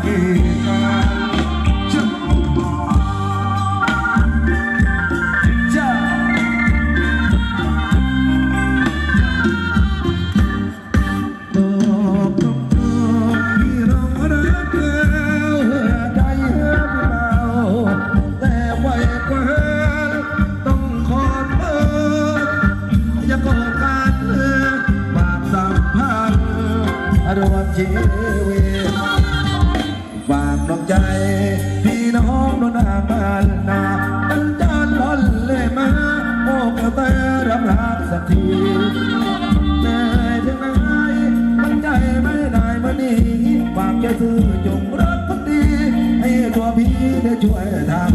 กีการรวมชีวิตฝากดวงใจพี่น้องโดนอาบานนาตั้งจานล้นเล่มาโอ้กระเตรับรักสักทีเหนื่อยจังไงมันใจไม่ได้มานี่ฝากแค่ซื้อจงรักพักดีให้ตัวพี่ได้ช่วยทำ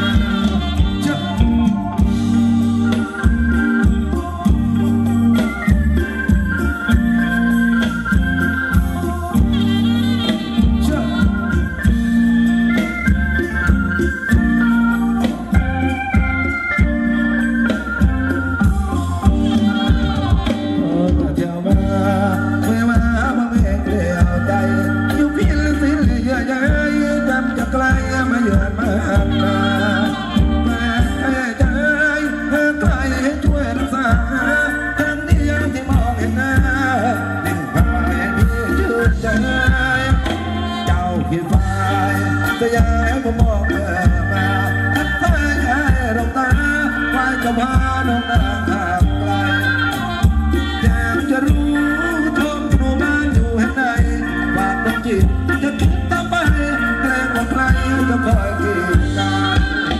ก็ยังก็มองมาทักทายให้ดวงตาไว้จะพาน้องนางห่างไกลอยากจะรู้ชมหนูบ้านอยู่แห่งใดฝากดวงจิตจะคิดต่อไปเกรงว่าใครจะคอยกีดกัน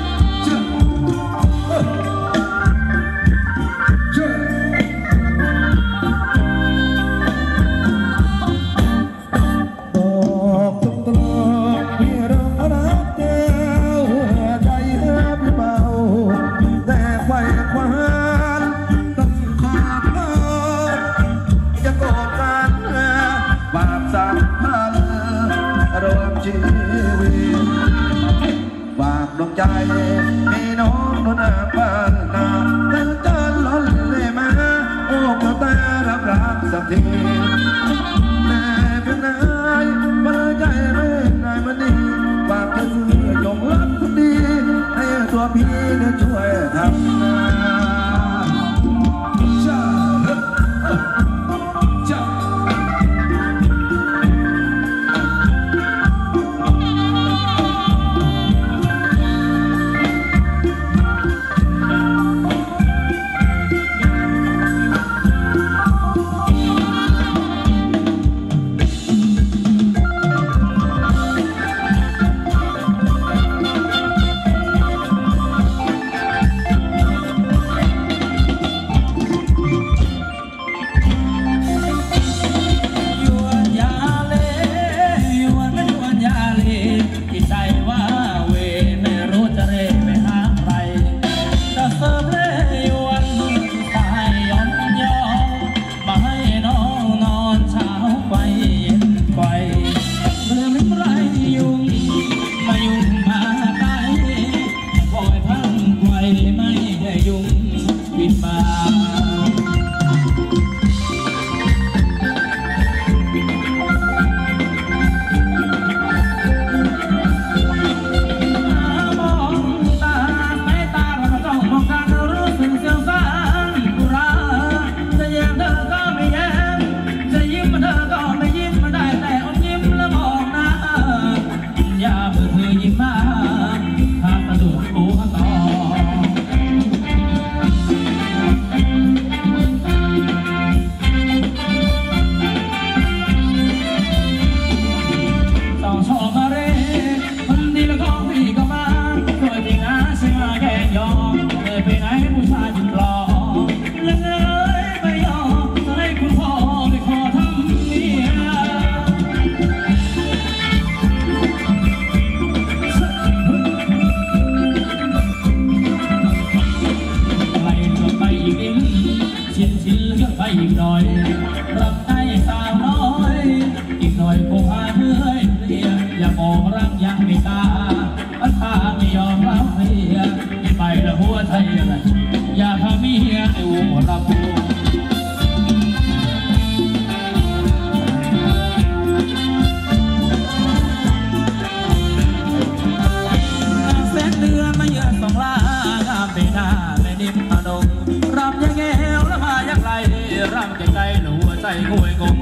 ชีวิตฝากดวงใจให้น้องโดนอาบานนาตั้งจานล้นเล่มาโอ้ก็แต่รับรักสักทีแต่เป็นนายมาใจไม่นายมันดีฝากแค่ซื้อจงรักคนดีให้ตัวพี่ได้ช่วยทำนา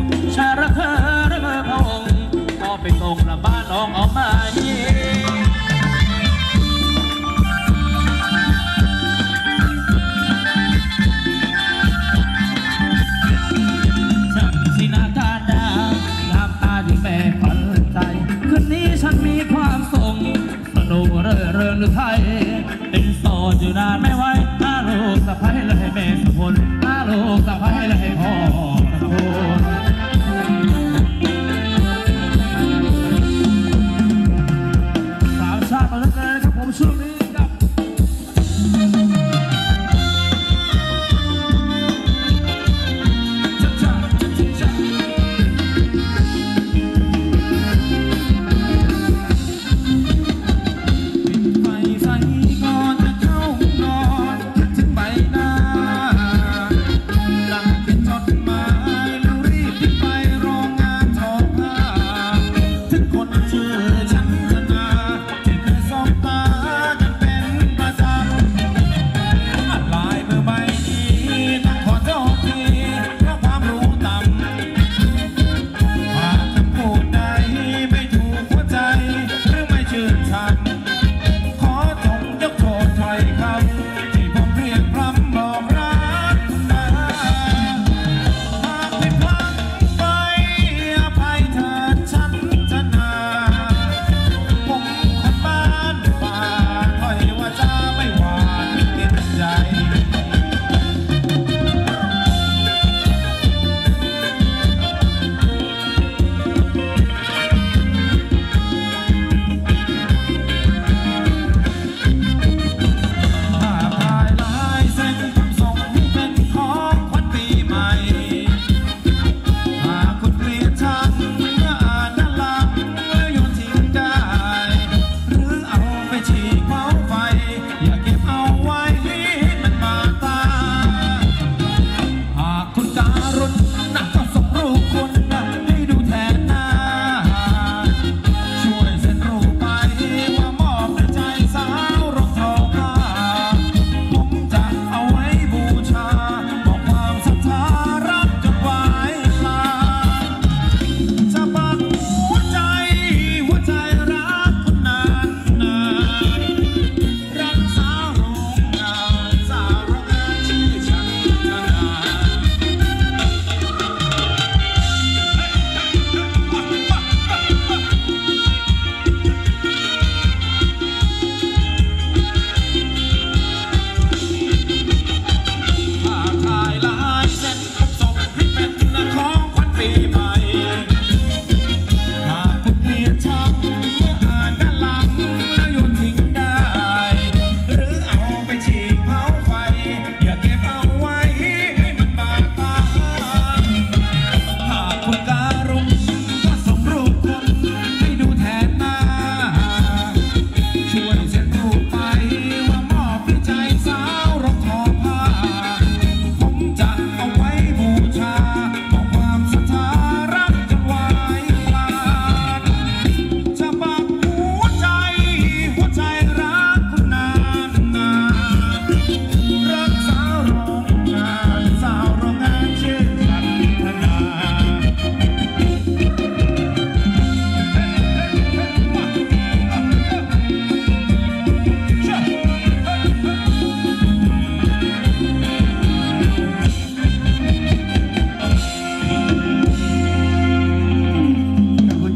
ชาระเธอระเธอพระองค์ก็ไปส่งละบ้านน้องเอามาเย่